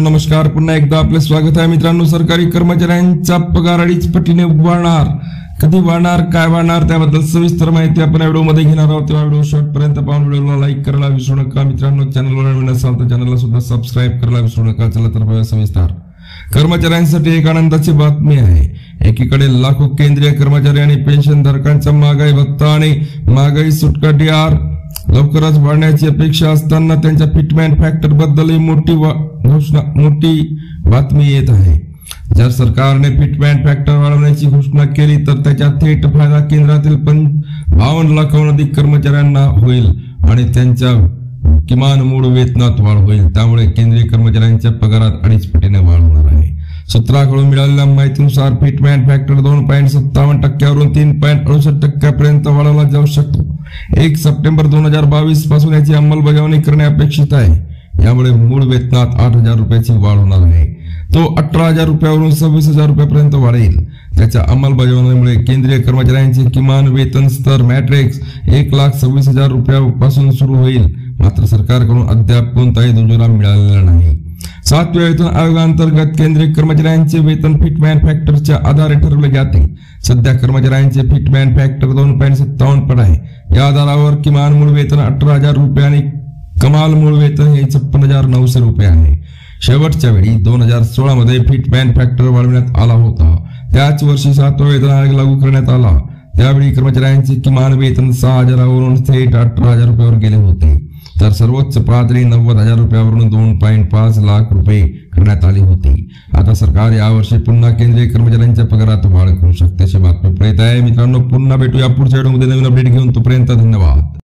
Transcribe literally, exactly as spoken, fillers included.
मित्रांनो नमस्कार, पुन्हा एकदा आपले स्वागत आहे। मित्रांनो, सरकारी कर्मचाऱ्यांचा पगार अडीच पटीने वाढणार, कधी वाढणार, काय वाढणार त्याबद्दल सविस्तर माहिती आपण या व्हिडिओमध्ये घेणार आहोत। तेव्हा व्हिडिओ शेवटपर्यंत पाहून व्हिडिओला लाईक करायला विसरू नका। मित्रांनो, चॅनलवर नवीन असाल तर चॅनलला सुद्धा सबस्क्राइब करायला विसरू नका। चला तर पाहूया सविस्तर। कर्मचाऱ्यांसाठी एक आनंदाची बातमी आहे। एकीकडे लाखो केंद्रीय कर्मचारी आणि पेन्शनधारकांचा महागाई भत्ता आणि महागाई सुटका डी आर लवकरच वाढण्याची अपेक्षा असताना त्यांच्या फिटमेंट फॅक्टर बद्दल मोठी घोषणा मोठी बातमी येत आहे। जर सरकारने फिटमेंट फॅक्टर वाढवण्याची घोषणा केली तर त्याचा थेट फायदा केंद्रातील पण बावन्न लाखाहून अधिक कर्मचाऱ्यांना होईल आणि त्यांच्या किमान मूळ वेतनात वाढ होईल। त्यामुळे केंद्रीय कर्मचाऱ्यांच्या पगारात अडीच पटीने वाढ होणार आहे। सूत्राकडून मिळालेल्या माहितीनुसार फिटमेंट फॅक्टर दोन पॉईंट सत्तावन्न टक्क्यावरून तीन पॉईंट अडुसष्ट टक्क्यापर्यंत वाढवला जाऊ शकतो। एक सप्टेंबर दोन हजार बावीस पासून याची अंमलबजावणी करणे अपेक्षित आहे। यामुळे मूळ वेतनात आठ हजार रुपयाची वाढ होणार आहे। तो अठरा हजार रुपयावरून सव्वीस हजार रुपयापर्यंत वाढेल। त्याच्या अंमलबजावणीमुळे केंद्रीय कर्मचाऱ्यांचे किमान वेतन स्तर मॅट्रिक्स एक लाख सव्वीस हजार रुपयापासून सुरू होईल। मात्र सरकारकडून अद्याप कोणताही दुजोरा मिळालेला नाही। सातव्या वेतन आयोगाअंतर्गत केंद्रीय कर्मचाऱ्यांचे वेतन फिटमेंट फॅक्टरच्या आधारे ठरवले जाते। सध्या कर्मचाऱ्यांचे फिटमेंट फॅक्टर दोन पॉईंट सत्तावन्न पट आहे। या आधारावर किमान मूळ वेतन अठरा हजार रुपये आणि कमाल मूळ वेतन हे छप्पन हजार नऊशे रुपये आहे। शेवटच्या वेळी दोन हजार सोळा मध्ये फिटमेंट फॅक्टर वाढवण्यात आला होता। त्याच वर्षी सातवा वेतन आयोग लागू करण्यात आला। त्यावेळी कर्मचाऱ्यांचे किमान वेतन सहा हजारावरून थेट अठरा हजार रुपयावर गेले होते, तर सर्वोच्च पातळी नव्वद हजार रुपयावरून दोन पॉईंट पाच लाख रुपये करण्यात आली होती। आता सरकार यावर्षी पुन्हा केंद्रीय कर्मचाऱ्यांच्या पगारात वाढ करू शकते अशी बातमी पुढे येत आहे। मित्रांनो, पुन्हा भेटूया पुढच्या व्हिडिओमध्ये नवीन अपडेट घेऊन। तोपर्यंत धन्यवाद।